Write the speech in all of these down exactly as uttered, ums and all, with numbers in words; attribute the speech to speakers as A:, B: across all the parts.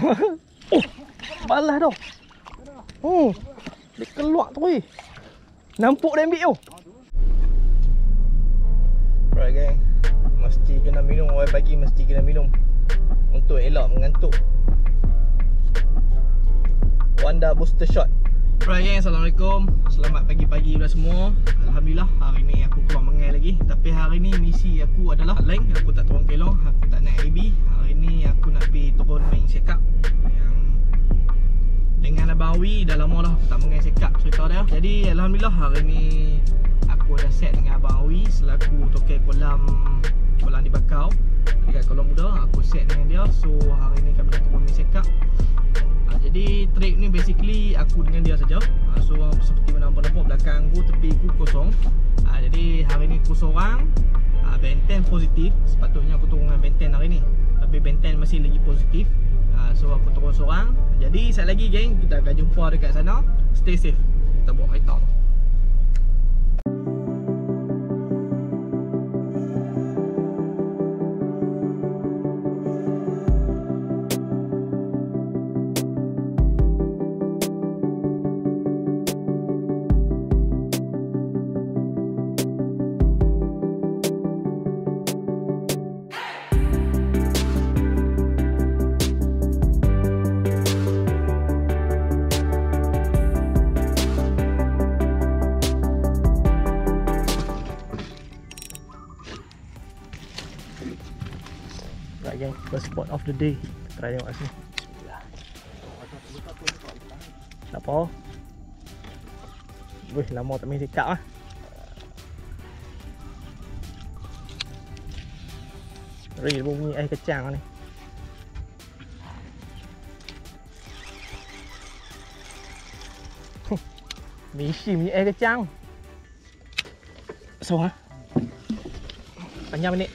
A: Oh, balas dah. Hmm. Dia keluar tu weh. Nampak dia ambil tu. Right gang. Mesti kena minum, orang pagi mesti kena minum untuk elak mengantuk. Wanda Booster Shot. Right gang, Assalamualaikum. Selamat pagi-pagi pula semua. Alhamdulillah hari ni aku keluar mengai lagi. Tapi hari ni misi aku adalah lain. Aku tak turun kelong, aku tak naik A B. Hari ni aku nak pergi turun main sekap yang dengan Abang Awi. Dah lama lah aku tak mengai sekap cerita dia. Jadi Alhamdulillah hari ni aku dah set dengan Abang Awi selaku tokek kolam kolam di Bakau dekat Kolam Muda. Aku set dengan dia. So hari ni kami nak turun main sekap. Jadi trip ni basically aku dengan dia saja. ha, So seperti mana nampak belakang aku, tepi aku kosong. ha, Jadi hari ni aku seorang. ha, Benten positif. Sepatutnya aku turun dengan Benten hari ni, tapi Benten masih lagi positif. ha, So aku turun seorang. Jadi sekali lagi geng, kita akan jumpa dekat sana. Stay safe. Kita bawa kereta tu. Right gang, first spot of the day. Try tengok kat sini. Bismillah. Tak apa. Weh, lama tak main sekap lah. Real bunyi air kecang ni. Misi bunyi air kecang. So ha? Panjang minit.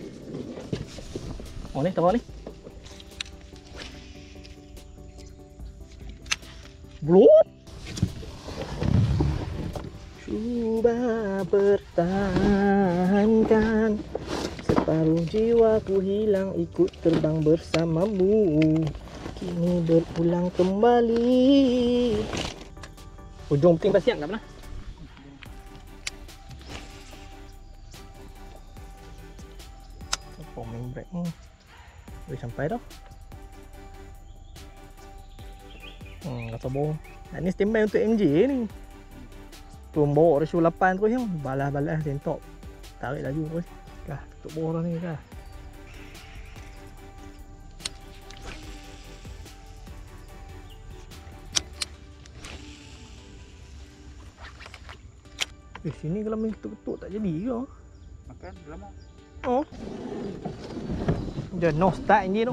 A: Oh ni, tahu ni. Belum. Cuba pertahankan, separuh jiwaku hilang ikut terbang bersamamu. Kini berulang kembali. Ujung penting pasian tak pernah. Apa main break ni? Boleh sampai dah. Hmm, kata bohong. Ini standby untuk M J ni. Turun bawa ratio lapan terus yang balas-balas sentop. Tarik laju terus. Kah, tutup bawah ni kah. Eh, sini kalau main ketuk-ketuk tak jadi ke?
B: Makan lama.
A: Oh. Dia no start enjin tu.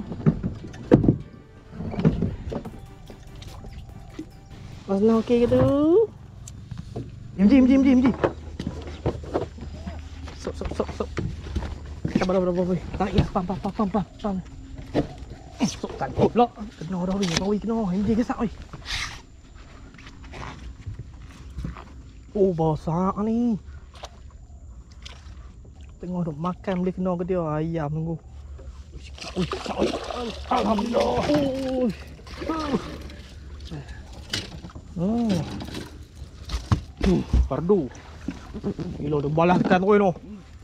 A: Pasal okey ke tu? M J, M J, M J, M J. Sok, sok, sok, sok. Sabar, sabar, sabar. Tarik ya, pam, pam, pam, pam, pam, pam. Eh, sok tarik pula. Kena dah weh, weh kena. M J kesak weh. Oh, besar ni. Tengok duk makan boleh kena ke dia. Ayam tunggu. Ui, ui, alhamdulillah. Ui. Oh. Hmm, pardu. Gila dia balaskan tu no.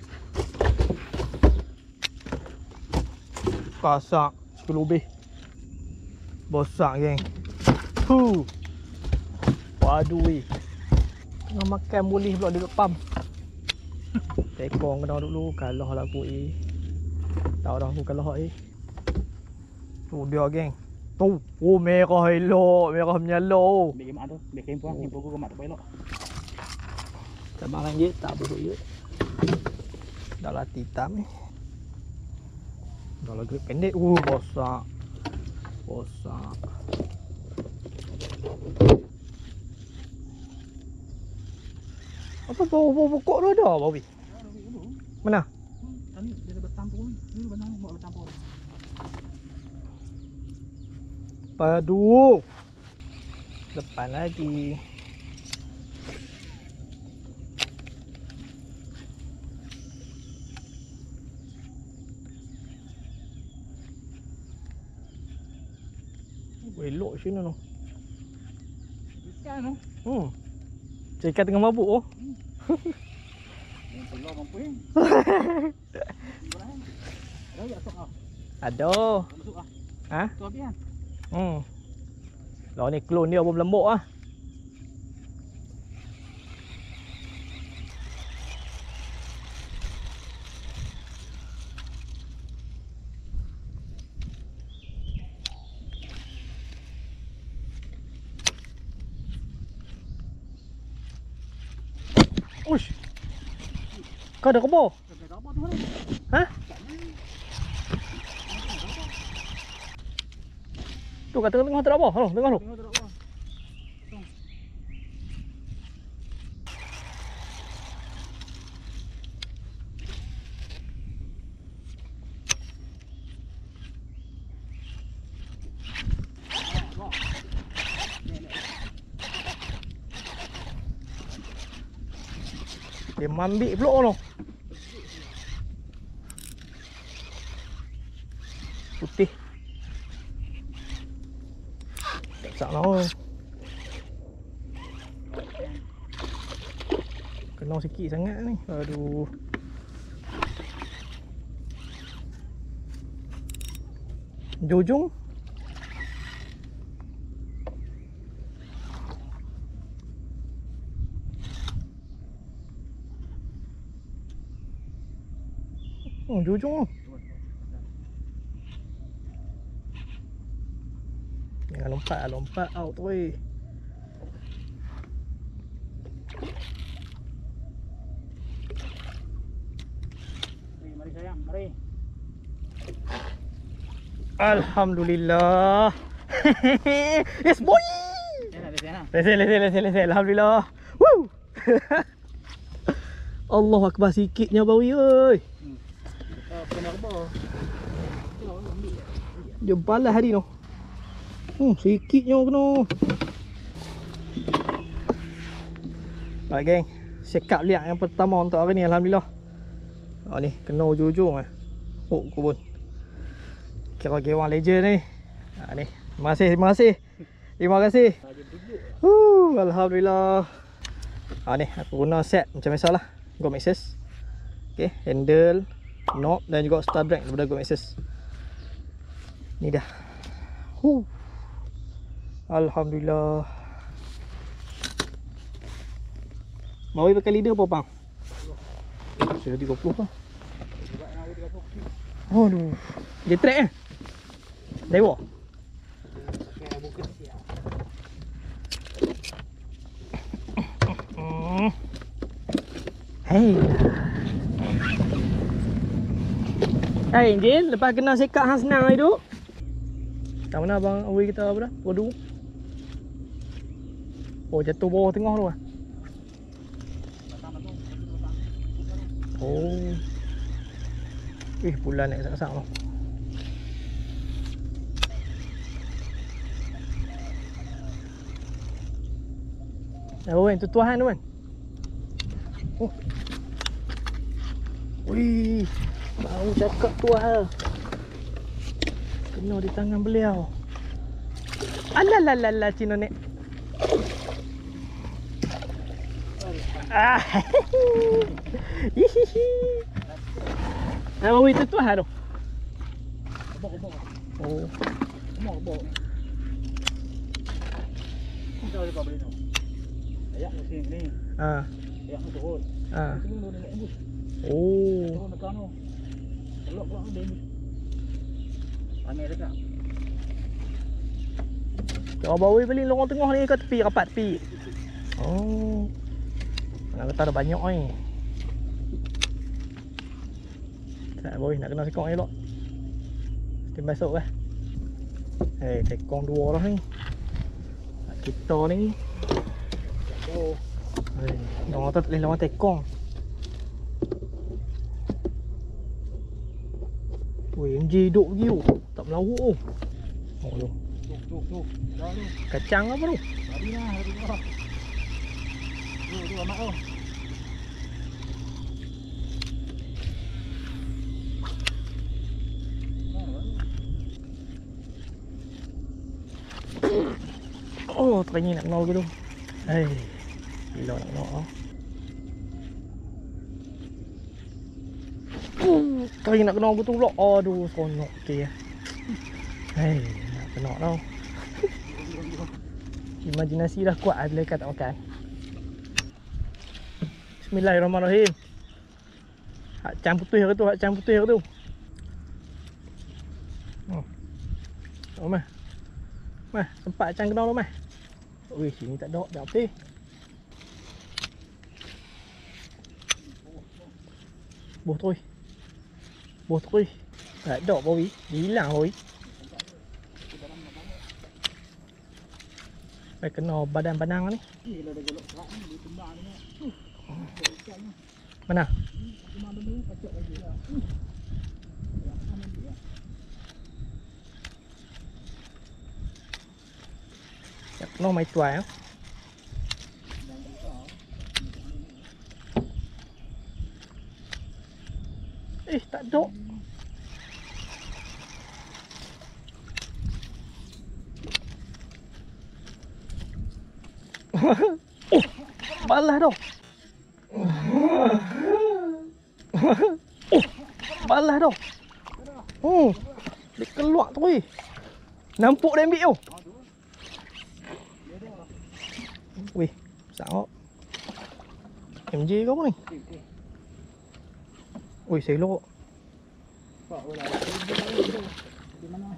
A: Kasak sepuluh lebih. Besar geng. Hu. Waduh weh. Tengah makan boleh pula dekat pam. Tekong kena dulu, kalah lah aku eh. Tahu dah aku kalah eh. Tu dia geng. Tu, oh merah elok, merah menyala.
B: Ambil gemak tu, ambil kain puang, kain pokok gemak tu elok.
A: Cabangan je, tak buruk je. Dah lah hitam ni. Dah lah grip pendek, uh besar. Besar. Apa bau-bau pokok tu ada apa weh? Mana?
B: Tadi dia ada bertampur ni. Ni benar ni bawa bertampur.
A: Padu. Depan lagi. Elok sini tu.
B: Ikan tu.
A: Hmm. Ikan tengah mabuk oh.
B: Yang pulau mampu ni. Ada tak sok ah?
A: Ada.
B: Masuk ah.
A: Ha?
B: Tu habis kan?
A: Hmm. Lah ni klon dia pun berlembut ah. Uish. Kau dah kebor?
B: Ada apa tu ni?
A: Ha? Tu kat tengah-tengah tak ada apa? Halo, tengah tu.
B: Tengok tak apa.
A: Dia mambik pula tu. Putih. Tak salah. Kena sikit sangat ni. Aduh. Jujung. Hmm, jujung tu. Jangan lompat, lompat out tu weh.
B: Mari, mari sayang, mari.
A: Alhamdulillah. Yes boy.
B: Sana, sana.
A: Lesen, lesen, lesen, lesen. Alhamdulillah. Woo. Allah akbar sikitnya bawi oi.
B: Ah, kena apa?
A: Dia balas hari tu. Hmm, sikitnya kena. Baik geng. Sekap liak yang pertama untuk hari ni alhamdulillah. Ah ni kena ujung-ujung ah. Oh kubun. Kira-kira orang legend ni. Ha ni. Terima kasih, terima kasih. Terima kasih. Huh, alhamdulillah. Ha ni aku guna set macam biasalah. Go Maxxis. Okey, handle, knob dan juga star brake daripada Go Maxxis. Ni dah. Huh. Alhamdulillah. Bawa pakai leader apa bang? Sudah tiga puluh lah. Aduh. Dia track eh? Dewa. Hey. Hey Angel, lepas kena sekat hang senang hari tu. Kat mana abang awal kita apa dah? Waduh. Oh jatuh bawah tengah tu ah. Oh. Eh bulan naik sak-sak tu. Oh, yang tu tuahan tu kan. Oh. Wih. Baru cakap tuah. Kena di tangan beliau. Alalalala Cino nek. Ah. Hihihi. Apa itu tuah tu?
B: Kebok-kebok.
A: Oh.
B: Kebok-kebok. Kita ada apa beli tu? Ayak ni sini.
A: Ah.
B: Ayak ni turun.
A: Ah.
B: Sini dulu nak embus.
A: Oh.
B: Turun dekat tu. Pelok pelok dia embus. Ramai dekat.
A: Kau bawa beli lorong tengah ni ke tepi rapat tepi. Oh. Nak kata ada banyak ni. Tak boleh nak kena sekong elok. Mesti masuk lah. Eh, tekong dua orang ni. Kita ni. Oh. Eh, orang tu boleh lawan tekong. Weh, M J duduk pergi tu. Tak melawak tu. Oh tu.
B: Tuk tuk tuk. Dah tu.
A: Kacang apa tu?
B: Tadi lah, tadi lah. Tu tu amat tu.
A: Oh, teringin nak kena gitu. Hei, gila nak kena. Uh, teringin nak kena gitu pula. Aduh, sonok okey. Hei, nak kena tau. Imajinasi dah kuat bila kata makan. Bismillahirrahmanirrahim. Hak cam putih ke tu, hak cam putih ke tu. Oh. Oh mah. Mah, tempat cam kena lu mah. Oi, sini tak ada, tak putih. Boh tu. Boh tu. Tak ada bawi, hilang bawi. Phải kena badan panang ni. Mana? Chắc nó mấy tuổi á. Ih, tak ada. Oh, balah dah. Oh, balah dah. Oh, dia keluar tu weh. Nampak dia ambil tu. Weh, besar. M J kau apa ni? Weh, selok.
B: Di mana?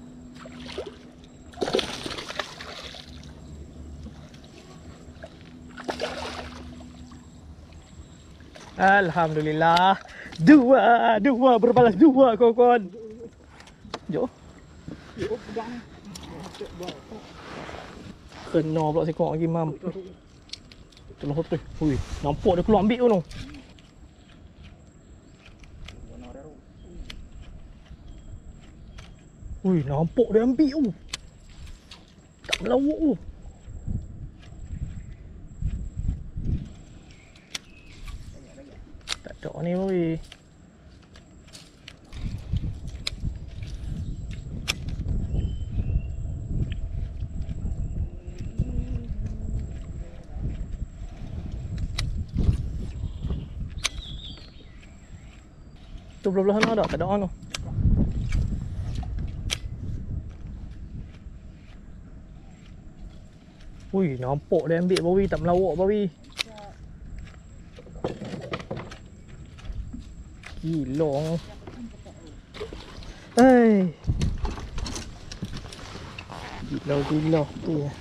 A: Alhamdulillah. Dua, dua berbalas dua kawan-kawan. Jom. Kena pula sekok lagi mam. Tolong tu. Ui, nampak dia keluar ambil tu. Ui, nampak dia ambil tu. Tak melawak tu. Tak ada ni weh. Tu belah-belah sana ada, tak ada on tu. Ui, nampak dia ambil bawi, tak melawak bawi. Gila. Hei. Gila-gila tu ya.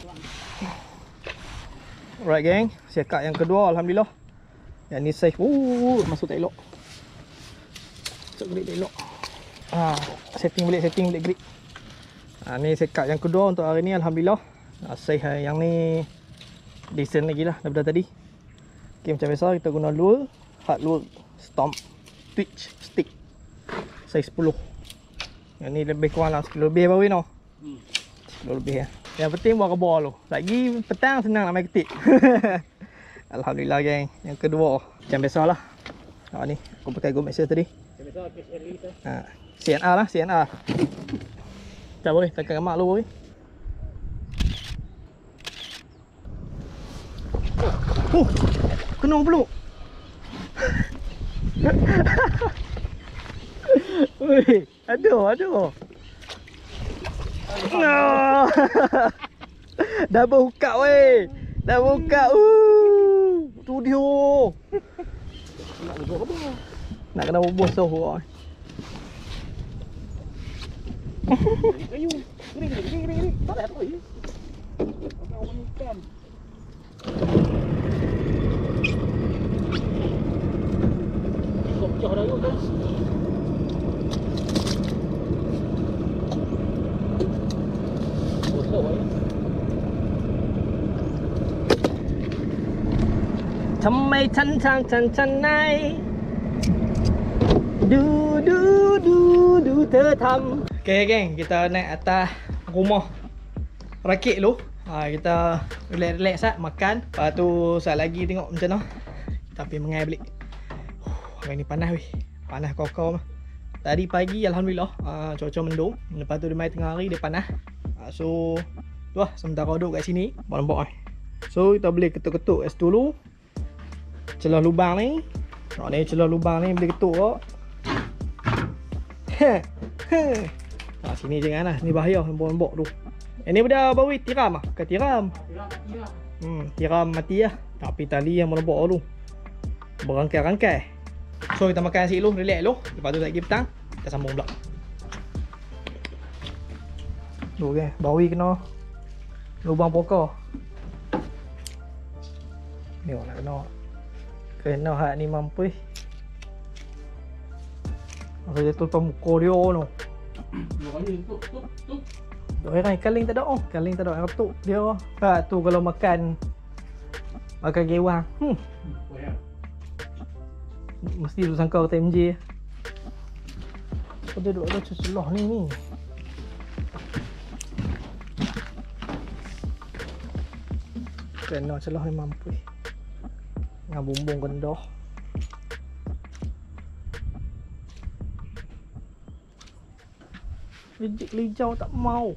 A: Alright gang, siakak yang kedua alhamdulillah. Yang ni safe. Uh, masuk tak elok. Masuk grip tak elok. Ah, setting balik, setting balik grip. Ah, ni siakak yang kedua untuk hari ni alhamdulillah. Ah, safe yang ni decent lagi lah daripada tadi. Okay, macam biasa kita guna lure, hard lure stomp twitch stick saiz sepuluh. Yang ni lebih kurang lah sepuluh lebih baru ni no. Hmm. sepuluh lebih ya. Yang penting buat kebal tu. Lagi petang senang nak main ketik. Alhamdulillah geng. Yang kedua macam biasalah. Ha ni aku pakai Go Maxxer tadi. Macam biasa P S L release. Ha, C N R lah, C N R. Tak boleh tekan gamak lu boleh. Oh, kena peluk. Weh, aduh, aduh. No. Double hook weh. Double hook. Uh. Tu dia. Nak bubuh apa? Nak kena bubuh soh. Ayu. Gini gini gini gini. Tak ada apa ni. Kau ni kan. Kok jauh dah kan? Thamai chan chang chan chan nai Du du du du tertham. Okay geng, kita naik atas rumah rakit lu. Ha, kita relax-relax sat, makan. Lepas tu sat lagi tengok macam mana. Kita pergi mengai balik. uh, Hari ni panas weh. Panas kau-kau mah. Tadi pagi alhamdulillah uh, cuaca mendung. Lepas tu dia mai tengah hari dia panas. uh, So tu lah, sementara duduk kat sini nampak eh. So kita boleh ketuk-ketuk es dulu. Celah lubang ni. Nak ni celah lubang ni boleh ketuk kok. Ha. Ha. Ah, sini jangan lah, ni bahaya lembok-lembok tu. Ini benda bawi tiram ah, ke tiram.
B: Tiram mati lah.
A: Hmm, tiram mati lah. Tapi tali yang melembok tu. Berangkai-rangkai. So kita makan nasi dulu, relax dulu. Lepas tu lagi petang kita sambung pula. Tu kan, bawi kena lubang pokok. Ni nak kena. Kena hak ni mampu. Masa dia tutup muka dia tu.
B: Dua kali tutup, tutup, tutup.
A: Dua orang kaling tak ada oh, kaling tak ada ketuk dia. Ha tu kalau makan makan gewang. Hmm.
B: Oh ya.
A: Mesti tu sangka kata M J. Kau duduk ada celah ni ni. Kena celah ni mampu. Dengan bumbung kendah. Lijik lijau tak mau.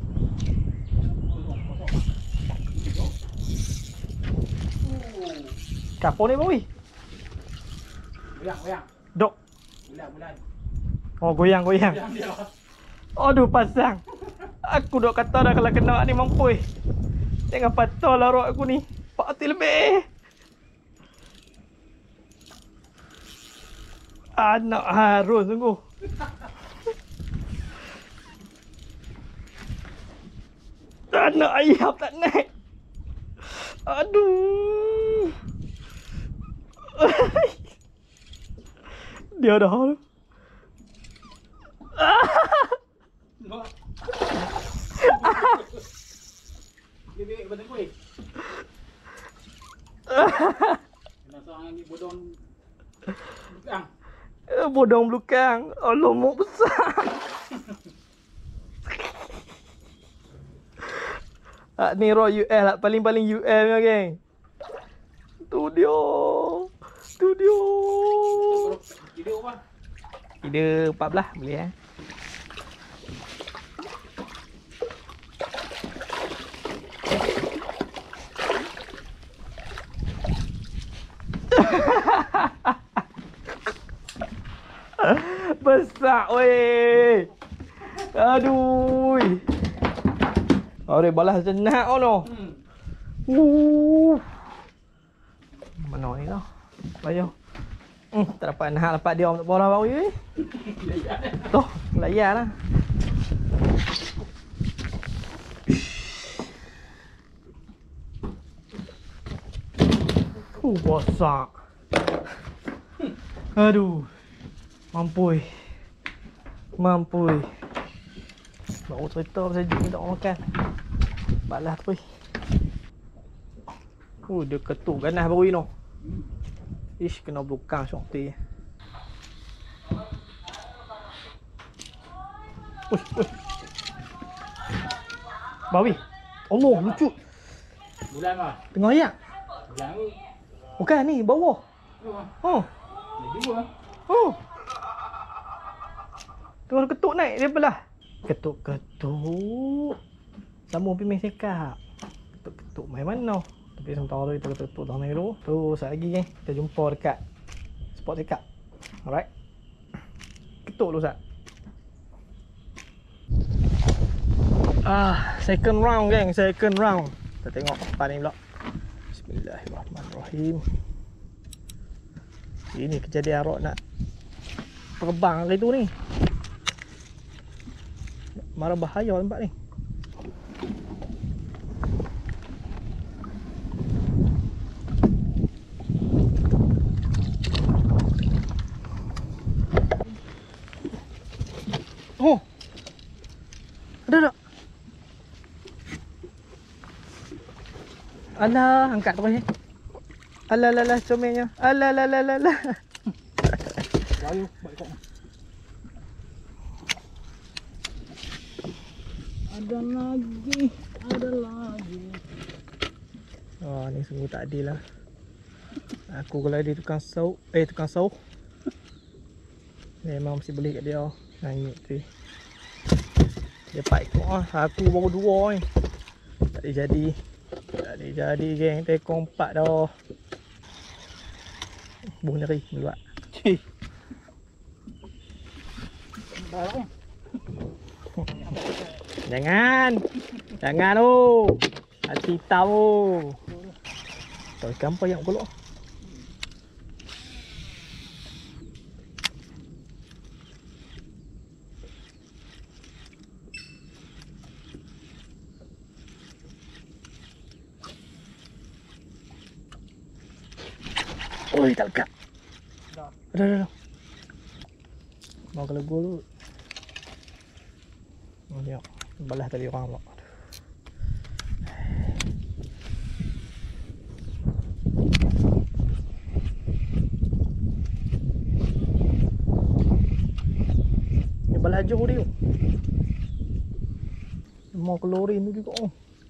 A: Kapal ni bawi.
B: Goyang, goyang.
A: Dok.
B: Bulan, bulan.
A: Oh goyang goyang.
B: Goyang dia.
A: Aduh pasang. Aku dok kata dah kalau kena ni mampu. Jangan patah lah rok aku ni. Pak hati lebih. Anak harus sungguh. Tak nak ayam tak naik. Aduh. Dia dah tu.
B: Dia bebek kepada kuih. Kena seorang ni bodong. Belakang.
A: Bodong belukang. Allah mau besar. Ah, ni raw U L lah. Paling-paling U L ni geng. Tu dia. Tu dia.
B: Video apa?
A: Ida empat belas boleh eh. Besar weh. Aduh. Ore balas jenak oh no.
B: Hmm.
A: Uh. Mana ni dah? Bayar. Hmm, tak dapat nak dapat dia tak bola bau ni. Toh, layan lah. Uh, besar. Aduh. Mampu. Mampu. Baru cerita pasal jom tak makan. Balas tu. Oh, dia ketuk ganas baru ni. Ish, kena belukang shorty. Uish, uish. Bawi. Allah, lucu.
B: Bulan mah.
A: Tengah ayak.
B: Bulan tu.
A: Bukan ni, bawah.
B: Tu mah.
A: Oh.
B: Dia juga.
A: Oh. Tengah ketuk naik dia belah. Ketuk-ketuk. Sambung pimis cakap. Ketuk-ketuk main mana? Tapi sementara tu kita ketuk-ketuk tangan dulu. Tu sekejap lagi kan kita jumpa dekat spot cakap. Alright. Ketuk dulu Sat. Ah, second round geng, second round. Kita tengok depan ni pula. Bismillahirrahmanirrahim. Ini kejadian Arok nak terbang hari tu ni. Marah bahaya tempat ni. Oh. Ada tak? Alah, angkat terus ni. Alah, alah, alah, comelnya. Alah, alah, alah, alah, alah.
B: Layu, baik kok. Ada lagi, ada lagi.
A: Oh, ni sungguh tak adil lah. Aku kalau dia tukang sauk, eh tukang sauk. Memang mesti beli kat dia. Nangis tu. Dia pak ikut ah. Aku baru dua ni. Tak ada jadi. Tak ada jadi geng. Tekong empat dah. Buh neri dulu.
B: Cih. Barang.
A: Jangan. Jangan oh. Hati tahu. Tak ikan apa yang golok. Oi, tak lekat.
B: Dah.
A: Dah, dah, dah. Mau kalau gol lu. Oh, tengok. Balas tadi orang pula. Ni balas jauh dia. Mau keluarin tu juga. Oh.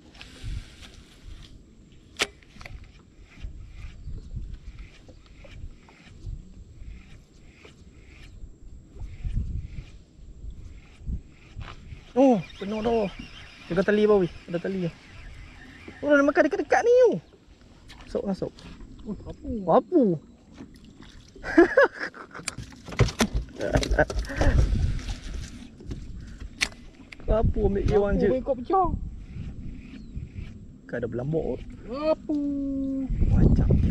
A: Oh, penuh dah. Jaga tali bawah, ada tali dah. Oh, dah makan dekat-dekat ni tu. Masuk, masuk.
B: Oh, apa?
A: Apa? Apa ambil dia orang je?
B: Apa ikut pecah?
A: Kan ada belambok.
B: Apa?
A: Macam ni.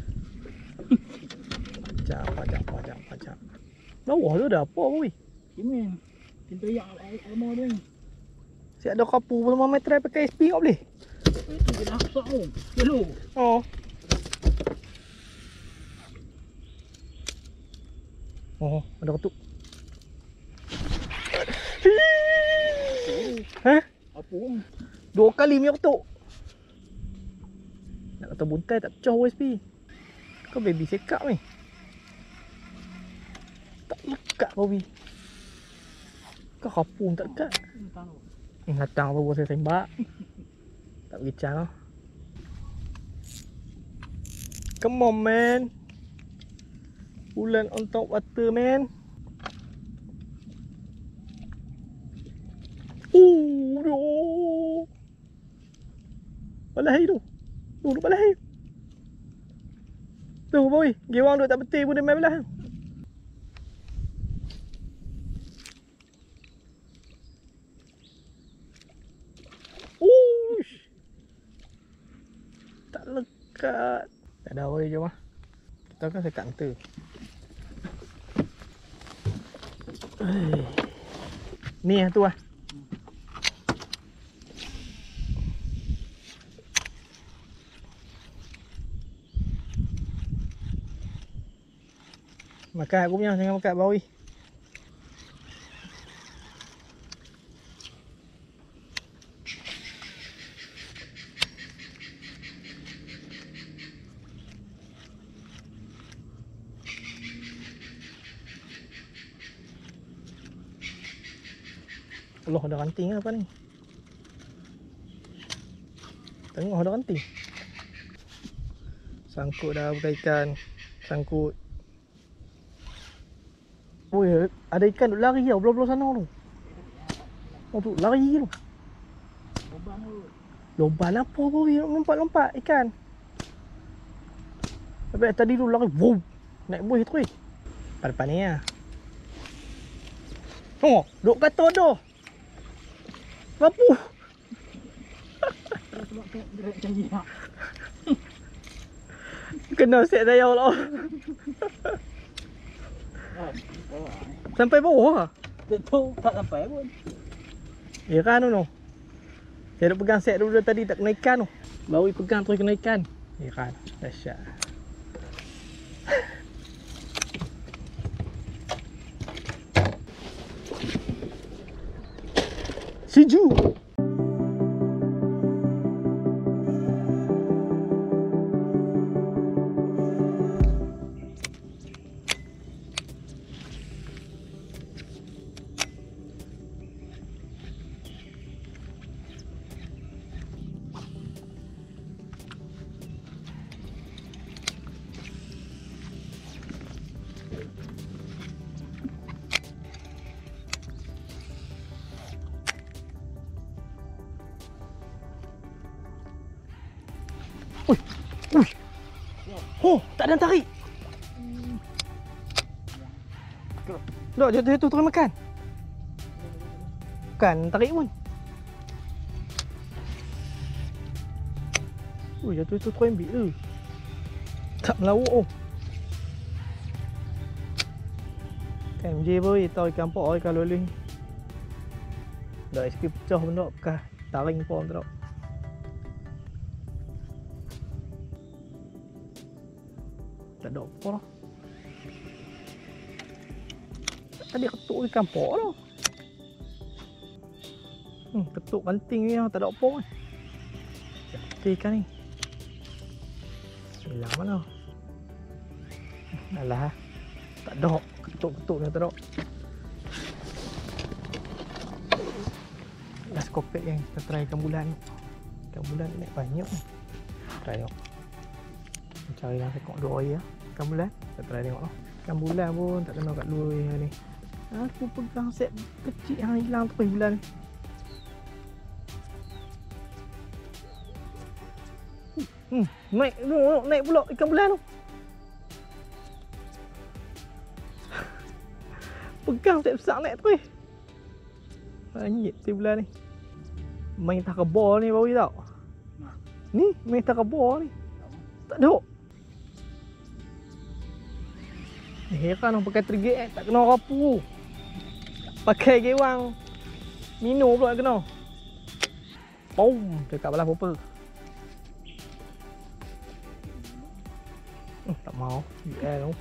A: Macam, macam, macam, macam. Bawah tu ada apa weh?
B: Kimen. Pintu yang lama dia ni.
A: Si ada kapu pun mama try pakai S P kau boleh.
B: Itu dia nak sak tu. Hello.
A: Oh. Oh, ada ketuk. Hah?
B: Apa?
A: Dua kali punya ketuk. Nak kata buntai tak pecah S P. Kau baby sekap ni. Tak lekat kau bi. Kau kapung tak dekat. Eh, datang tu buat saya tembak. Tak pergi cang. Come on man. Bulan on top water man. Uh, doh. Balai tu. Tu duk balai. Tu boy, gewang duk tak betul pun dia main belah. Ush. Tak lekat. Tak ada oi jom ah. Kita kan sekat enter. Ni ah tu ah. Makan aku punya, jangan makan bawi. Allah, ada ranting apa ni? Tengok ada ranting. Sangkut dah bukan ikan. Sangkut. Oh ya, ada ikan duk lari tau belah-belah sana tu. Oh tu lari tu.
B: Lobang tu.
A: Lomban apa boy? Lompat-lompat ikan. Tapi tadi tu lari. Wow. Naik buih terus. Depan ni lah. Oh, duk kata dah. Apa?
B: Sebab tu direct canggih nak.
A: Kena set saya lah. Sampai bawah.
B: Tak tahu tak sampai pun.
A: Ya kan tu no. Saya dah pegang set dulu tadi tak kena ikan tu. Baru pegang terus kena ikan. Ya kan. Dahsyat. Siju. Uish. Oh, tak ada yang tarik. Dok, jatuh jatuh terus makan. Bukan tarik pun. Ui, jatuh jatuh terus ambil tu. Tak melawak oh. M J boy, tahu ikan pok ikan loleh. Dah sikit pecah pun tak bekas taring pun tak. Tak ada apa lah. Tadi ketuk ikan pok tu. Hmm, ketuk banting ni tak ada apa kan. Okey ikan ni. Hilang mana? Alah. Tak ada. Ketuk-ketuk ni tak ada. Last kopek yang kita try ikan bulan ni. Ikan bulan ni naik banyak ni. Try tengok. Cari yang sekok dua air lah. Ikan bulan. Kita try tengok lah. Ikan bulan pun tak kena kat luar yang ni. Aku pegang set kecil yang hilang tu bulan ni. Hmm, naik tu, naik pula ikan bulan tu. Pegang set besar naik tu. Banyak tu bulan ni. Main tak kebor ni baru tau. Ni main tak kebor ni. Tak ada. Ni heran orang pakai trigger eh, tak kena rapu. Pakai gewang minum pula kena. Boom, dekat belah apa? Hmm, tak mau. Ya tu.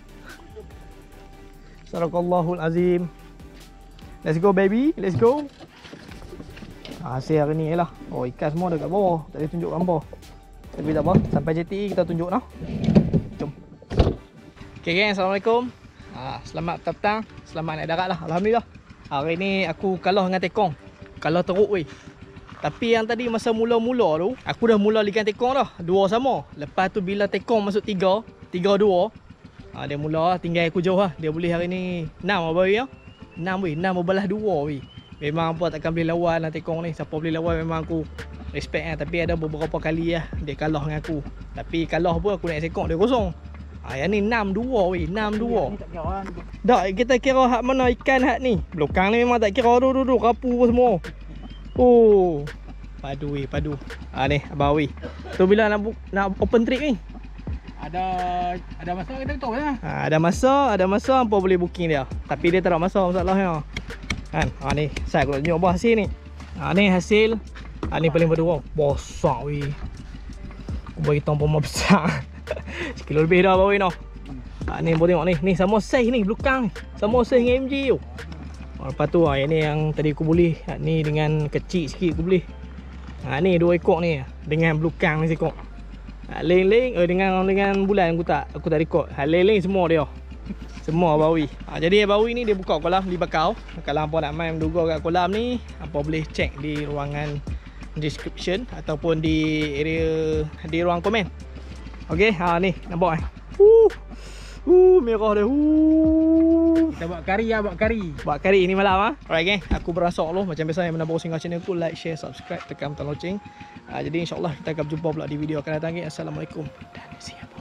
A: Sadaqallahul azim. Let's go baby, let's go. Hasil hari ni lah. Oh, ikan semua dekat bawah. Tak boleh tunjuk gambar. Tapi tak apa, sampai J T E kita tunjuk lah. Jom. Okay geng, Assalamualaikum. ha, Selamat petang, selamat naik darat lah. Alhamdulillah. Hari ni aku kalah dengan tekong. Kalah teruk weh. Tapi yang tadi masa mula-mula tu, aku dah mula ikan tekong dah. Dua sama. Lepas tu bila tekong masuk tiga, tiga dua, ha, dia mula tinggal aku jauh lah. Dia boleh hari ni enam apa ya? enam weh, enam berbalas dua weh. Memang apa takkan boleh lawan lah tekong ni. Siapa boleh lawan memang aku respect lah. Tapi ada beberapa kali lah dia kalah dengan aku. Tapi kalah pun aku naik sekok dia kosong. Ha, yang ni enam dua weh, enam dua. Tak, kita kira hak mana ikan hak ni. Belakang ni memang tak kira tu tu tu rapu pun semua. Oh, padu weh, padu. Ah ni abang weh. Tu bila nak nak open trip ni?
B: Ada ada masa kita tahu lah.
A: Ha, ada masa, ada masa hampa boleh booking dia. Tapi dia tak ada masa masalahnya. Kan? Ha ni, saya aku nak tunjuk apa hasil ni. Ha ni hasil. Ha ni paling berdua. Besar weh. Aku bagi tompom besar. Sekilo lebih dah bawah ni noh. Ha ni boleh tengok ni. Ni sama size ni belakang ni. Sama size dengan M G tu. Ha, lepas tu ha, ini yang tadi aku boleh. Ha, ni dengan kecil sikit aku boleh. Ha ni dua ekor ni dengan belakang ni sekok. Ha, lain-lain eh, dengan dengan bulan aku tak aku tak rekod. Ha, lain-lain semua dia. Semua bawi. Ha, jadi bawi ni dia buka kolam di Bakau. Kalau hangpa nak main menduga kat kolam ni, hangpa boleh check di ruangan description ataupun di area di ruang komen. Okey, ha ni nampak eh. Uh. Uh, merah dia. Uh.
B: Kita buat kari lah, buat kari.
A: Buat kari ni malam ah. Alright geng, aku berasa Allah macam biasa yang mana baru singgah channel aku, like, share, subscribe, tekan butang loceng. Uh, jadi insya-Allah kita akan berjumpa pula di video akan datang. Assalamualaikum dan siap.